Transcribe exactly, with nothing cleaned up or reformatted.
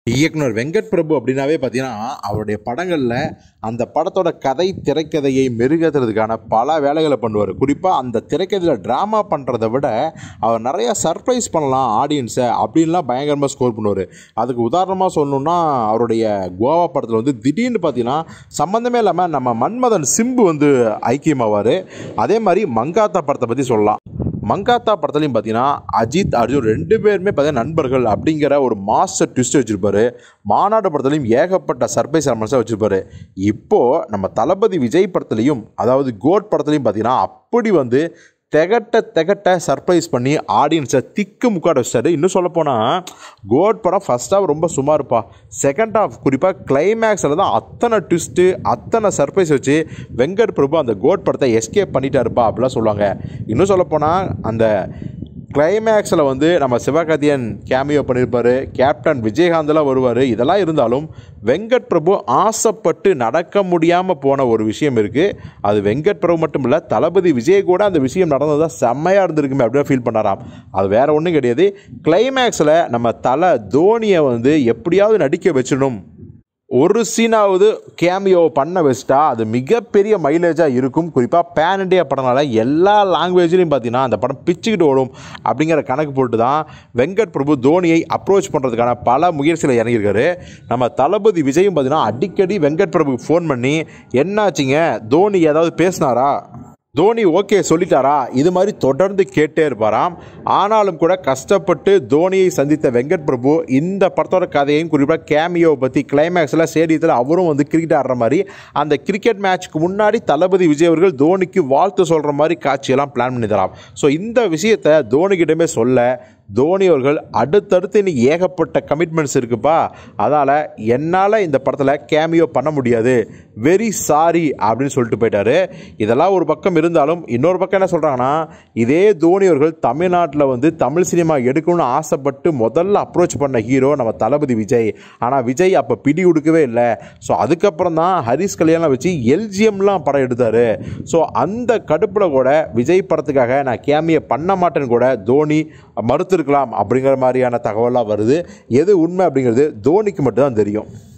இயக்குனர் வெங்கட் பிரபு அப்படின்னாவே பார்த்தீங்கன்னா அவருடைய படங்களில் அந்த படத்தோட கதை திரைக்கதையை மெருகேற்றுறதுக்கான பல வேலைகளை பண்ணுவார். குறிப்பாக அந்த திரைக்கதையில் ட்ராமா பண்ணுறதை விட அவர் நிறையா சர்ப்ரைஸ் பண்ணலாம் ஆடியன்ஸை அப்படின்லாம் பயங்கரமாக ஸ்கோர் பண்ணுவார். அதுக்கு உதாரணமாக சொல்லணுன்னா அவருடைய கோவா படத்தில் வந்து திடீர்னு பார்த்தீங்கன்னா சம்மந்தமே இல்லாமல் நம்ம மன்மதன் சிம்பு வந்து ஐக்கியமாவார். அதே மாதிரி மங்காத்தா படத்தை பற்றி சொல்லலாம். மங்காத்தா படத்துலையும் பார்த்தீங்கன்னா அஜித் அர்ஜுன் ரெண்டு பேருமே பார்த்தீங்கன்னா நண்பர்கள் அப்படிங்கிற ஒரு மாஸ்டர் ட்விஸ்ட் வச்சுருப்பாரு. மாநாடு படத்துலையும் ஏகப்பட்ட சர்ப்ரைஸ் எலமெண்ட்ஸாக வச்சுருப்பாரு. இப்போது நம்ம தளபதி விஜய் படத்துலையும் அதாவது கோட் படத்துலையும் பார்த்தீங்கன்னா அப்படி வந்து திகட்ட திகட்ட சர்ப்ரைஸ் பண்ணி ஆடியன்ஸை திக்கு முக்காட வச்சாரு. இன்னும் சொல்லப்போனால் கோட் படம் ஃபஸ்ட் ஹாஃப் ரொம்ப சுமாருப்பா. செகண்ட் ஹாஃப் குறிப்பாக கிளைமேக்ஸில் தான் அத்தனை ட்விஸ்ட்டு அத்தனை சர்ப்ரைஸ் வச்சு வெங்கட் பிரபு அந்த கோட் படத்தை எஸ்கேப் பண்ணிட்டாருப்பா அப்படிலாம் சொல்லுவாங்க. இன்னும் சொல்லப்போனால் அந்த கிளைமேக்ஸில் வந்து நம்ம சிவகார்த்திகேயன் கேமியோ பண்ணியிருப்பார், கேப்டன் விஜயகாந்தெலாம் வருவார். இதெல்லாம் இருந்தாலும் வெங்கட் பிரபு ஆசைப்பட்டு நடக்க முடியாமல் போன ஒரு விஷயம் இருக்குது. அது வெங்கட் பிரபு மட்டும் இல்லை, தளபதி விஜய் கூட அந்த விஷயம் நடந்ததாக செம்மையாக இருந்திருக்குமே அப்படின்னு ஃபீல் பண்ணாராம். அது வேறு ஒன்றும் கிடையாது. கிளைமேக்ஸில் நம்ம தலை தோனியை வந்து எப்படியாவது நடிக்க வச்சிடணும், ஒரு சீனாவது கேமியோ பண்ண வச்சிட்டா அது மிகப்பெரிய மைலேஜாக இருக்கும். குறிப்பாக பேன் இண்டியா படம்னால எல்லா லாங்குவேஜ்லையும் பார்த்தீங்கன்னா அந்த படம் பிச்சுக்கிட்டு ஓடும் அப்படிங்கிற கணக்கு போட்டு தான் வெங்கட் பிரபு தோனியை அப்ரோச் பண்ணுறதுக்கான பல முயற்சியில் இறங்கியிருக்காரு. நம்ம தளபதி விஜயும் பார்த்தீங்கன்னா அடிக்கடி வெங்கட் பிரபுக்கு ஃபோன் பண்ணி என்னாச்சிங்க தோனி ஏதாவது பேசினாரா, தோனி ஓகே சொல்லிட்டாரா, இது மாதிரி தொடர்ந்து கேட்டே இருப்பாராம். ஆனாலும் கூட கஷ்டப்பட்டு தோனியை சந்தித்த வெங்கட் பிரபு இந்த படத்தோட கதையையும் குறிப்பாக கேமியோவை பற்றி கிளைமேக்ஸில் ஸ்டேடியத்தில் அவரும் வந்து கிரிக்கெட் ஆடுற மாதிரி அந்த கிரிக்கெட் மேட்ச்க்கு முன்னாடி தளபதி விஜய் அவர்கள் தோனிக்கு வாழ்த்து சொல்கிற மாதிரி காட்சியெல்லாம் பிளான் பண்ணி தராம். ஸோ இந்த விஷயத்தை தோனிக்கிட்டமே சொல்ல தோனி அவர்கள் அடுத்தடுத்து இன்னைக்கு ஏகப்பட்ட கமிட்மெண்ட்ஸ் இருக்குப்பா, அதனால் என்னால் இந்த படத்தில் கேமியோ பண்ண முடியாது, வெரி சாரி அப்படின்னு சொல்லிட்டு போயிட்டாரு. இதெல்லாம் ஒரு பக்கம் இருந்தாலும் இன்னொரு பக்கம் என்ன சொல்கிறாங்கன்னா, இதே தோனி அவர்கள் தமிழ்நாட்டில் வந்து தமிழ் சினிமா எடுக்கணும்னு ஆசைப்பட்டு முதல்ல அப்ரோச் பண்ண ஹீரோ நம்ம தளபதி விஜய். ஆனால் விஜய் அப்போ பிடி கொடுக்கவே இல்லை. ஸோ அதுக்கப்புறம் தான் ஹரிஷ் கல்யாணம் வச்சு எல்ஜிஎம்லாம் படம் எடுத்தார். ஸோ அந்த கடுப்பில் கூட விஜய் படத்துக்காக நான் கேமியோ பண்ண மாட்டேன்னு கூட தோனி மறுத்து இருக்கலாம் அப்படிங்கிற மாதிரியான தகவலாக வருது. எது உண்மை அப்படிங்கிறது தோனிக்கு மட்டும்தான் தெரியும்.